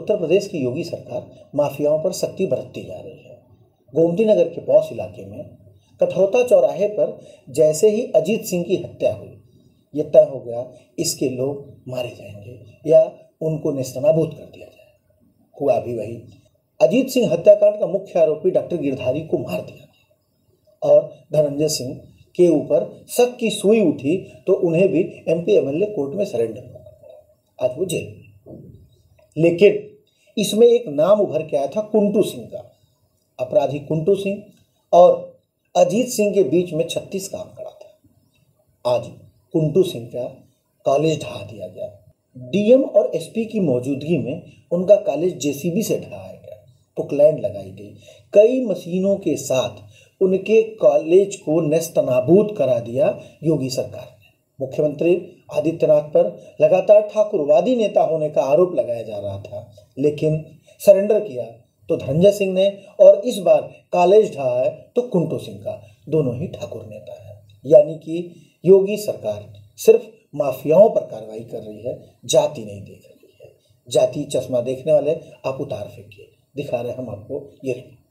उत्तर प्रदेश की योगी सरकार माफियाओं पर सख्ती बरतती जा रही है। गोमती नगर के पौष इलाके में कठौता चौराहे पर जैसे ही अजीत सिंह की हत्या हुई, यह तय हो गया इसके लोग मारे जाएंगे या उनको नेस्तनाबूद कर दिया जाए। हुआ भी वही। अजीत सिंह हत्याकांड का मुख्य आरोपी डॉक्टर गिरधारी को मार दिया गया और धनंजय सिंह के ऊपर शक की सुई उठी तो उन्हें भी एमपी एमएलए कोर्ट में सरेंडर करना पड़ा। आज वो जेल में। लेकिन इसमें एक नाम उभर के आया था कुंटू सिंह का। अपराधी कुंटू सिंह और अजीत सिंह के बीच में 36 काम खड़ा था। आज कुंटू सिंह का कॉलेज ढहा दिया गया। डीएम और एसपी की मौजूदगी में उनका कॉलेज जेसीबी से ढहाया गया, पुकलैंड लगाई गई। कई मशीनों के साथ उनके कॉलेज को नेस्तनाबूद करा दिया योगी सरकार ने। मुख्यमंत्री आदित्यनाथ पर लगातार ठाकुरवादी नेता होने का आरोप लगाया जा रहा था, लेकिन सरेंडर किया तो धनंजय सिंह ने और इस बार कॉलेज ढहा है तो कुंटू सिंह का। दोनों ही ठाकुर नेता हैं। यानी कि योगी सरकार सिर्फ माफियाओं पर कार्रवाई कर रही है, जाति नहीं देख रही है। जाति चश्मा देखने वाले आप उतार फेंकिए। दिखा रहे हम आपको ये।